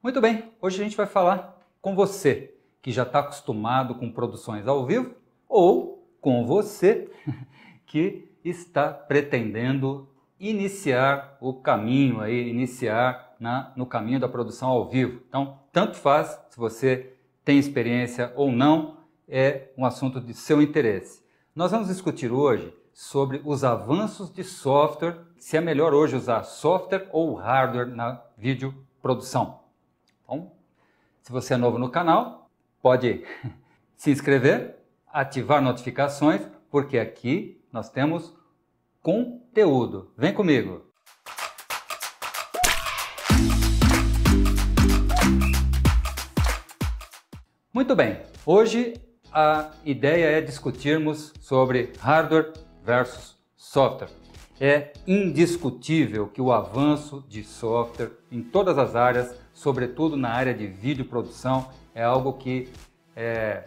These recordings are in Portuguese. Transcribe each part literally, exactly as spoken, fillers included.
Muito bem, hoje a gente vai falar com você que já está acostumado com produções ao vivo ou com você que está pretendendo iniciar o caminho aí, iniciar na, no caminho da produção ao vivo. Então, tanto faz se você tem experiência ou não, é um assunto de seu interesse. Nós vamos discutir hoje sobre os avanços de software, se é melhor hoje usar software ou hardware na videoprodução. Então, se você é novo no canal, pode se inscrever, ativar notificações, porque aqui nós temos conteúdo. Vem comigo! Muito bem, hoje a ideia é discutirmos sobre hardware versus software. É indiscutível que o avanço de software em todas as áreas, sobretudo na área de videoprodução, é algo que é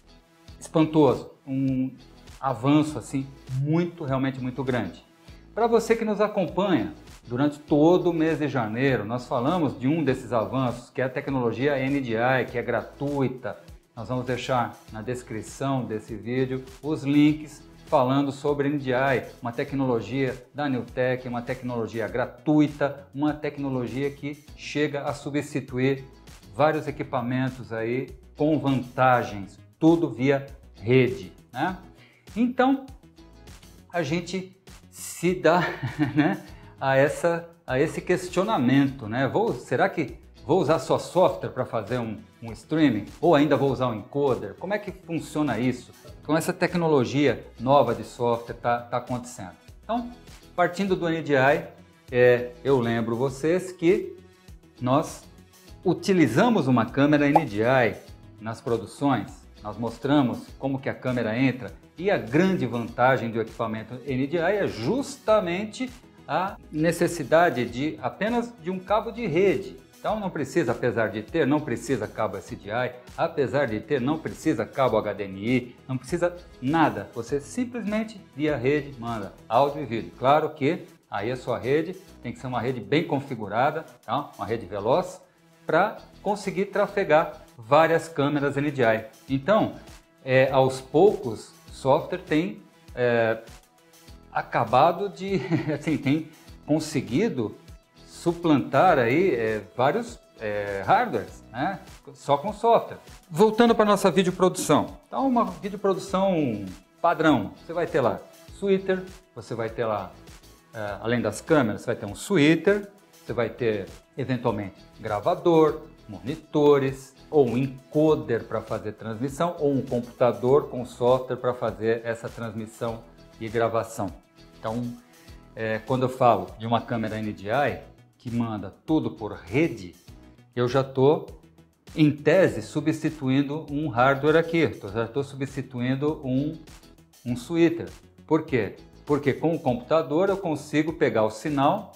espantoso, um avanço assim muito, realmente muito grande. Para você que nos acompanha durante todo o mês de janeiro, nós falamos de um desses avanços, que é a tecnologia N D I, que é gratuita. Nós vamos deixar na descrição desse vídeo os links falando sobre N D I, uma tecnologia da Newtek, uma tecnologia gratuita, uma tecnologia que chega a substituir vários equipamentos aí com vantagens, tudo via rede, né? Então, a gente se dá né, a, essa, a esse questionamento, né? Vou, será que vou usar só software para fazer um, um streaming? Ou ainda vou usar um encoder? Como é que funciona isso? Como essa tecnologia nova de software está tá acontecendo? Então, partindo do N D I, é, eu lembro vocês que nós utilizamos uma câmera N D I nas produções. Nós mostramos como que a câmera entra e a grande vantagem do equipamento N D I é justamente a necessidade de apenas de um cabo de rede. Então não precisa, apesar de ter, não precisa cabo S D I, apesar de ter, não precisa cabo H D M I, não precisa nada. Você simplesmente via rede manda áudio e vídeo. Claro que aí a sua rede tem que ser uma rede bem configurada, tá? Uma rede veloz, para conseguir trafegar várias câmeras N D I. Então, é, aos poucos, o software tem é, acabado de, assim, tem conseguido suplantar aí é, vários é, hardwares, né? Só com software. Voltando para a nossa videoprodução. Então, uma videoprodução padrão, você vai ter lá switcher, você vai ter lá, é, além das câmeras, você vai ter um switcher, você vai ter, eventualmente, gravador, monitores, ou um encoder para fazer transmissão, ou um computador com software para fazer essa transmissão e gravação. Então, é, quando eu falo de uma câmera N D I que manda tudo por rede, eu já estou, em tese, substituindo um hardware aqui. Eu já estou substituindo um, um switcher. Por quê? Porque com o computador eu consigo pegar o sinal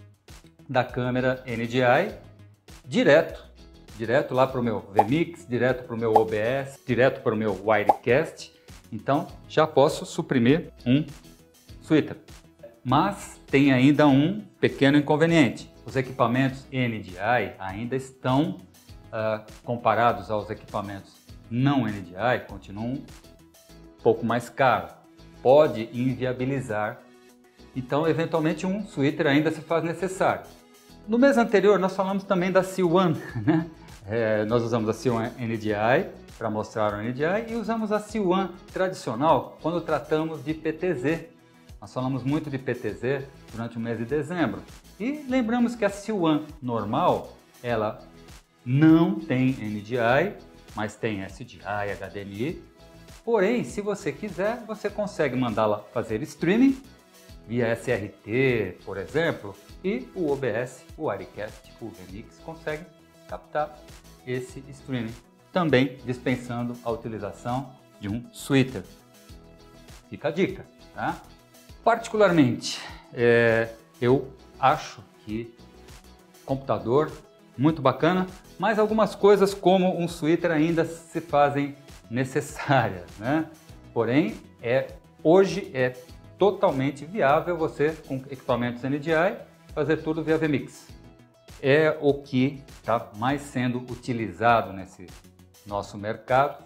da câmera N D I direto, direto lá para o meu V Mix, direto para o meu O B S, direto para o meu Wirecast. Então já posso suprimir um switcher. Mas tem ainda um pequeno inconveniente. Os equipamentos N D I ainda estão uh, comparados aos equipamentos não N D I, continuam um pouco mais caros. Pode inviabilizar. Então, eventualmente, um switcher ainda se faz necessário. No mês anterior, nós falamos também da C um, né? É, nós usamos a C um N D I para mostrar o N D I e usamos a C um tradicional quando tratamos de P T Z. Nós falamos muito de P T Z durante o mês de dezembro. E lembramos que a C um normal, ela não tem N D I, mas tem S D I, H D M I. Porém, se você quiser, você consegue mandá-la fazer streaming via S R T, por exemplo, e o O B S, o Wirecast, o V Mix consegue captar esse streaming, também dispensando a utilização de um switcher. Fica a dica, tá? Particularmente, é, eu acho que computador muito bacana, mas algumas coisas como um switcher ainda se fazem necessárias, né? Porém, é, hoje é totalmente viável você, com equipamentos N D I, fazer tudo via V Mix. é o que está mais sendo utilizado nesse nosso mercado.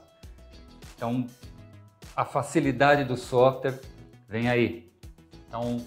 Então, a facilidade do software vem aí. Então,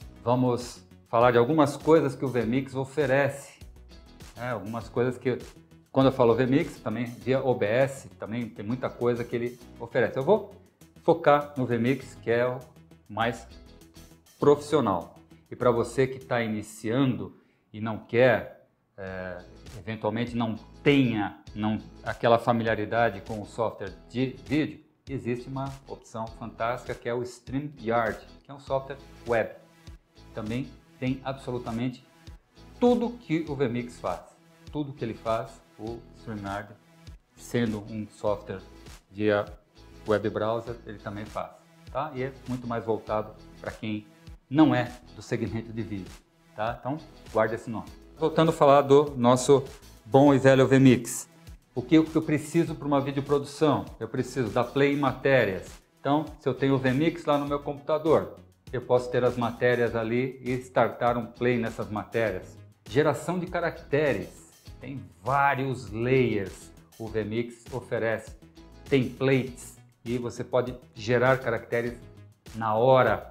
vamos falar de algumas coisas que o vMix oferece. É, algumas coisas que, quando eu falo vMix, também via O B S, também tem muita coisa que ele oferece. Eu vou focar no vMix, que é o mais profissional. E para você que está iniciando e não quer, é, eventualmente não tenha não, aquela familiaridade com o software de vídeo, existe uma opção fantástica que é o StreamYard, que é um software web. Também tem absolutamente tudo que o vMix faz. Tudo que ele faz, o StreamYard, sendo um software via web browser, ele também faz. Tá? E é muito mais voltado para quem não é do segmento de vídeo. Tá? Então, guarde esse nome. Voltando a falar do nosso bom e velho vMix. O que eu preciso para uma videoprodução? Eu preciso da play em matérias. Então, se eu tenho o vMix lá no meu computador, eu posso ter as matérias ali e startar um play nessas matérias. Geração de caracteres. Tem vários layers. O vMix oferece templates e você pode gerar caracteres na hora,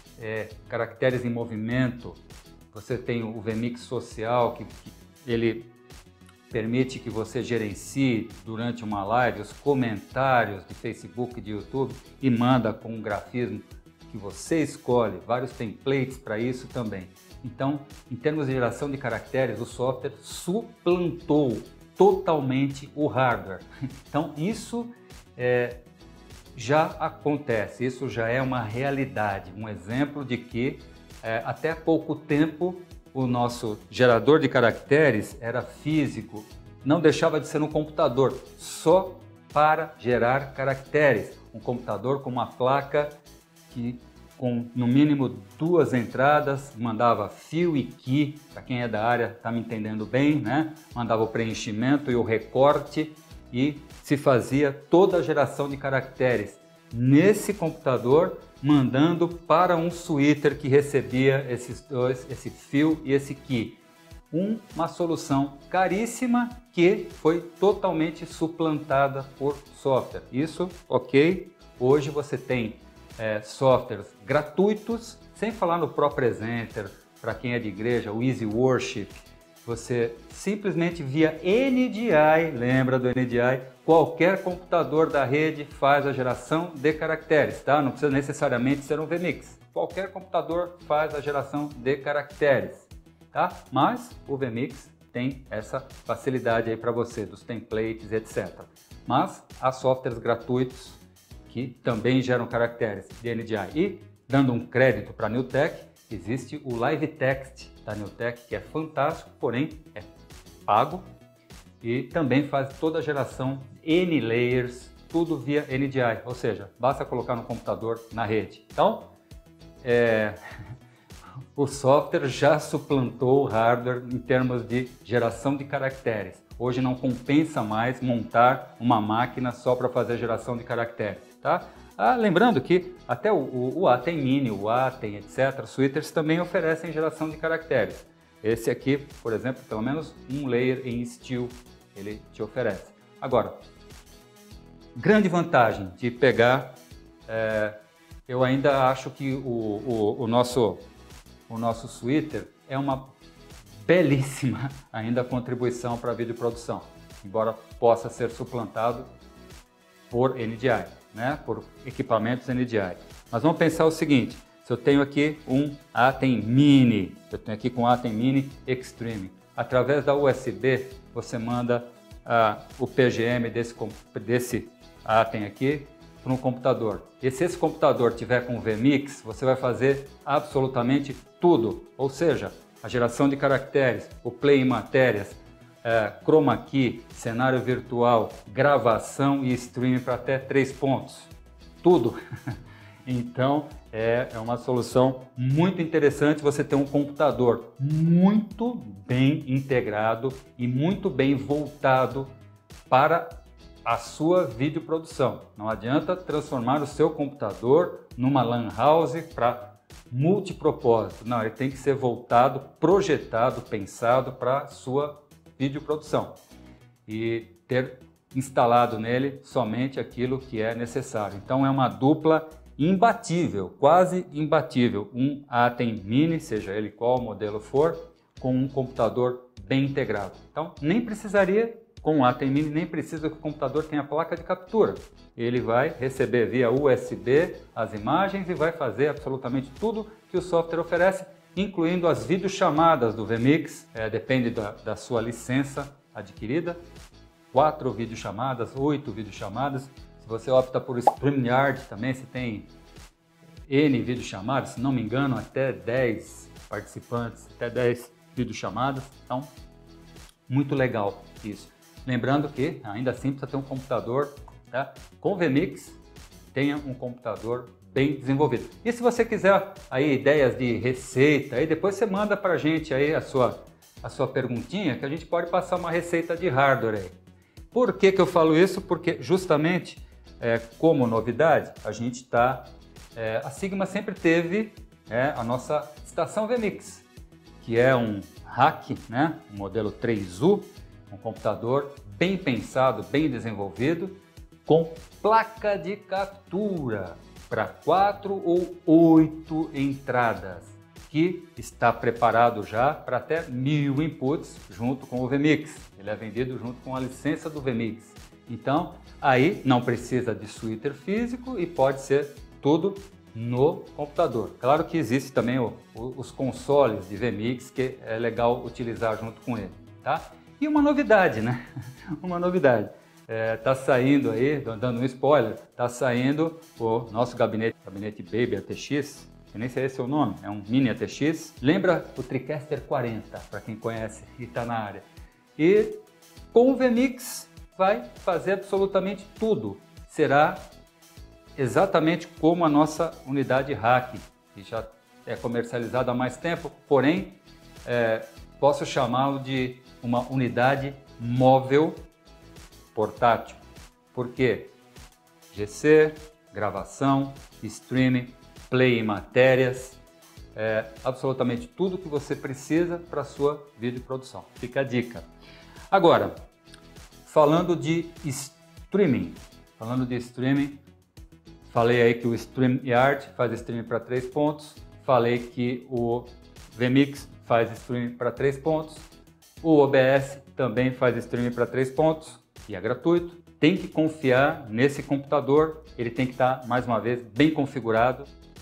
é, caracteres em movimento. Você tem o vMix social, que, que ele permite que você gerencie durante uma live os comentários de Facebook e de YouTube e manda com um grafismo que você escolhe, vários templates para isso também. Então, em termos de geração de caracteres, o software suplantou totalmente o hardware. Então, isso é, já acontece, isso já é uma realidade, um exemplo de que é, até pouco tempo o nosso gerador de caracteres era físico, não deixava de ser um computador só para gerar caracteres. Um computador com uma placa que com no mínimo duas entradas, mandava fill e key, para quem é da área está me entendendo bem, né? Mandava o preenchimento e o recorte e se fazia toda a geração de caracteres nesse computador, mandando para um switcher que recebia esses dois, esse fill e esse key. Um, uma solução caríssima que foi totalmente suplantada por software. Isso, ok. Hoje você tem é, softwares gratuitos, sem falar no ProPresenter, para quem é de igreja, o Easy Worship. Você simplesmente via N D I, lembra do N D I? Qualquer computador da rede faz a geração de caracteres, tá? Não precisa necessariamente ser um vMix. Qualquer computador faz a geração de caracteres, tá? Mas o vMix tem essa facilidade aí para você, dos templates, etcétera. Mas há softwares gratuitos que também geram caracteres de N D I. E, dando um crédito para a Newtek, existe o LiveText da Newtek, que é fantástico, porém é pago e também faz toda a geração N layers, tudo via N D I, ou seja, basta colocar no computador na rede. Então, é... o software já suplantou o hardware em termos de geração de caracteres. Hoje não compensa mais montar uma máquina só para fazer geração de caracteres, tá? Ah, lembrando que até o, o, o Atem Mini, o Atem, etcétera, switchers também oferecem geração de caracteres. Esse aqui, por exemplo, pelo menos um layer em Steel ele te oferece. Agora, grande vantagem de pegar, é, eu ainda acho que o, o, o, nosso, o nosso switcher é uma belíssima ainda contribuição para a videoprodução, embora possa ser suplantado por N D I, né? Por equipamentos N D I. Mas vamos pensar o seguinte, se eu tenho aqui um Atem Mini, eu tenho aqui com o Atem Mini Extreme, através da U S B você manda ah, o P G M desse, desse Atem aqui para um computador. E se esse computador tiver com vMix, você vai fazer absolutamente tudo, ou seja, a geração de caracteres, o play em matérias, é, chroma key, cenário virtual, gravação e streaming para até três pontos. Tudo. Então é, é uma solução muito interessante você ter um computador muito bem integrado e muito bem voltado para a sua videoprodução. Não adianta transformar o seu computador numa LAN house para multipropósito. Não, ele tem que ser voltado, projetado, pensado para a sua videoprodução e ter instalado nele somente aquilo que é necessário. Então é uma dupla imbatível, quase imbatível, um Atem Mini, seja ele qual modelo for, com um computador bem integrado. Então nem precisaria, com o Atem Mini, nem precisa que o computador tenha placa de captura. Ele vai receber via U S B as imagens e vai fazer absolutamente tudo que o software oferece, incluindo as videochamadas do vMix, é, depende da, da sua licença adquirida, quatro videochamadas, oito videochamadas. Se você opta por StreamYard também, você tem N videochamadas, se não me engano, até dez participantes, até dez videochamadas. Então, muito legal isso. Lembrando que ainda assim precisa ter um computador, tá? Com vMix, tenha um computador bem desenvolvido. E se você quiser aí ideias de receita, aí depois você manda para a gente aí a sua, a sua perguntinha, que a gente pode passar uma receita de hardware aí. Por que que eu falo isso? Porque justamente é, como novidade, a gente está... É, a Sigma sempre teve é, a nossa estação vMix, que é um hack, né? Um modelo três U, um computador bem pensado, bem desenvolvido, com placa de captura para quatro ou oito entradas, que está preparado já para até mil inputs junto com o vMix. Ele é vendido junto com a licença do vMix. Então, aí não precisa de switcher físico e pode ser tudo no computador. Claro que existe também o, o, os consoles de vMix que é legal utilizar junto com ele, tá? E uma novidade, né? Uma novidade. É, tá saindo aí, dando um spoiler, tá saindo o nosso gabinete, gabinete Baby A T X, que nem sei esse é o nome, é um mini A T X. Lembra o TriCaster quarenta, para quem conhece e está na área. E com o vMix vai fazer absolutamente tudo. Será exatamente como a nossa unidade hack, que já é comercializada há mais tempo, porém é, posso chamá-lo de uma unidade móvel portátil. Por quê? G C, gravação, streaming, play em matérias, é, absolutamente tudo que você precisa para a sua videoprodução. Fica a dica. Agora, falando de streaming, falando de streaming, falei aí que o StreamYard faz streaming para três pontos, falei que o vMix faz streaming para três pontos, o O B S também faz streaming para três pontos e é gratuito. Tem que confiar nesse computador, ele tem que estar, mais uma vez, bem configurado.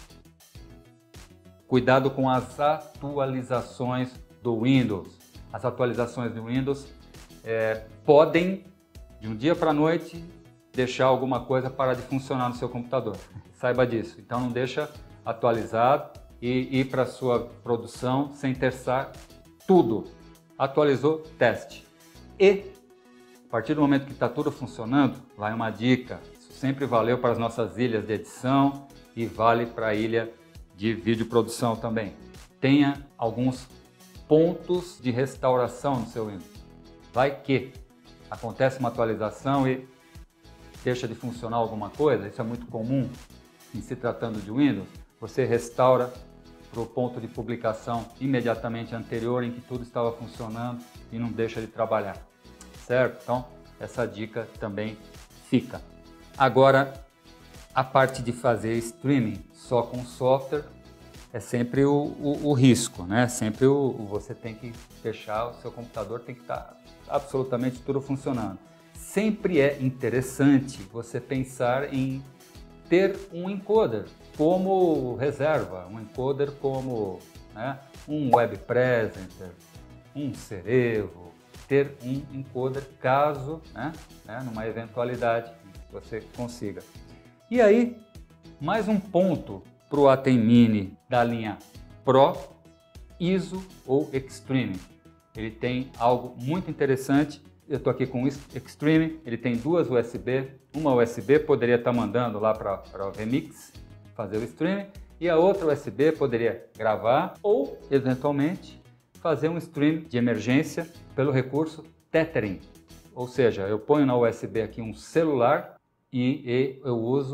Cuidado com as atualizações do Windows. As atualizações do Windows é, podem, de um dia para a noite, deixar alguma coisa parar de funcionar no seu computador. Saiba disso. Então não deixa atualizado e ir para a sua produção sem testar tudo. Atualizou, teste. E a partir do momento que está tudo funcionando, vai uma dica. Isso sempre valeu para as nossas ilhas de edição e vale para a ilha de videoprodução também. Tenha alguns pontos de restauração no seu Windows. Vai que acontece uma atualização e deixa de funcionar alguma coisa, isso é muito comum em se tratando de Windows, você restaura para o ponto de publicação imediatamente anterior em que tudo estava funcionando e não deixa de trabalhar, certo? Então, essa dica também fica. Agora, a parte de fazer streaming só com software é sempre o, o, o risco, né? Sempre o, o, você tem que fechar, o seu computador tem que estar absolutamente tudo funcionando. Sempre é interessante você pensar em ter um encoder como reserva, um encoder como né, um web presenter, um Cerevo, ter um encoder caso, né, né, numa eventualidade que você consiga. E aí, mais um ponto para o Atem Mini da linha Pro, I S O ou Extreme. Ele tem algo muito interessante. Eu estou aqui com o Extreme, ele tem duas U S B, uma U S B poderia estar mandando lá para o vMix, fazer o streaming, e a outra U S B poderia gravar ou, eventualmente, fazer um stream de emergência pelo recurso Tethering. Ou seja, eu ponho na U S B aqui um celular e, e eu uso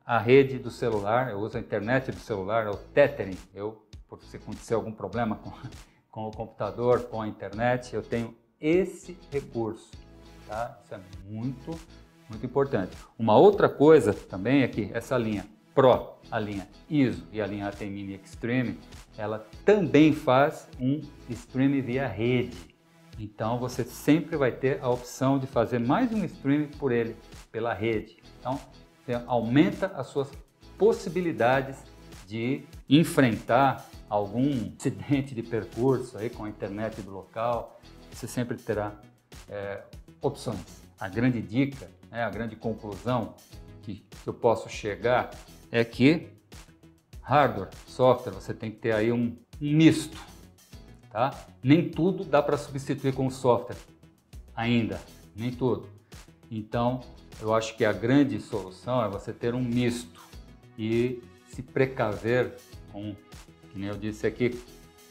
a rede do celular, eu uso a internet do celular, é o tethering. Eu, por se acontecer algum problema com, com o computador, com a internet, eu tenho esse recurso, tá? Isso é muito, muito importante. Uma outra coisa também é que essa linha Pro, a linha I S O e a linha ATEM Mini Extreme, ela também faz um stream via rede. Então você sempre vai ter a opção de fazer mais um stream por ele, pela rede. Então você aumenta as suas possibilidades de enfrentar algum acidente de percurso aí com a internet do local. Você sempre terá é, opções. A grande dica, né, a grande conclusão que, que eu posso chegar é que hardware, software, você tem que ter aí um, um misto, tá? Nem tudo dá para substituir com o software, ainda, nem tudo. Então, eu acho que a grande solução é você ter um misto e se precaver com, que nem eu disse aqui,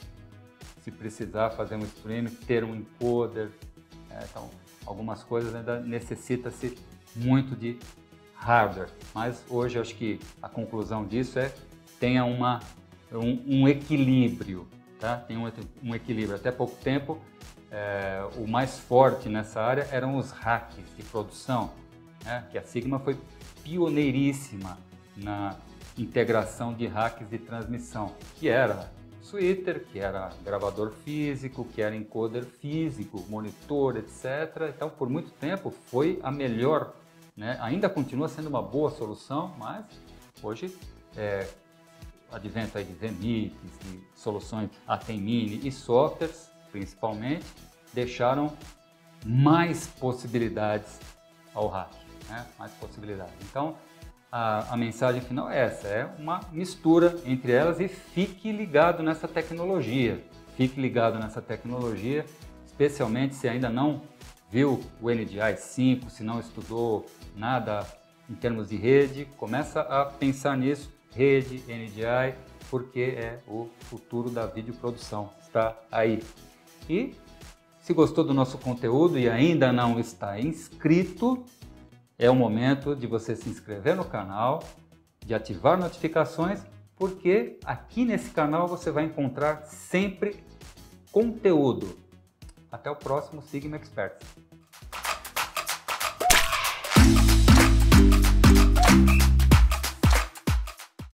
se precisar fazer um stream, ter um encoder, é, então algumas coisas ainda necessita-se muito de hardware, mas hoje eu acho que a conclusão disso é tenha uma, um, um equilíbrio, tá? Tem um, um equilíbrio. Até pouco tempo, é, o mais forte nessa área eram os hacks de produção, né? Que a Sigma foi pioneiríssima na integração de hacks de transmissão, que era switcher, que era gravador físico, que era encoder físico, monitor, etcétera. Então, por muito tempo, foi a melhor, né? Ainda continua sendo uma boa solução, mas hoje, é, advento aí de V MIPs, de soluções ATEM Mini e softwares, principalmente, deixaram mais possibilidades ao hack, né? Mais possibilidades. Então, a, a mensagem final é essa, é uma mistura entre elas e fique ligado nessa tecnologia. Fique ligado nessa tecnologia, especialmente se ainda não viu o N D I cinco, se não estudou nada em termos de rede, começa a pensar nisso, rede, N D I, porque é o futuro da videoprodução, está aí. E se gostou do nosso conteúdo e ainda não está inscrito, é o momento de você se inscrever no canal, de ativar notificações, porque aqui nesse canal você vai encontrar sempre conteúdo. Até o próximo Sigma Experts.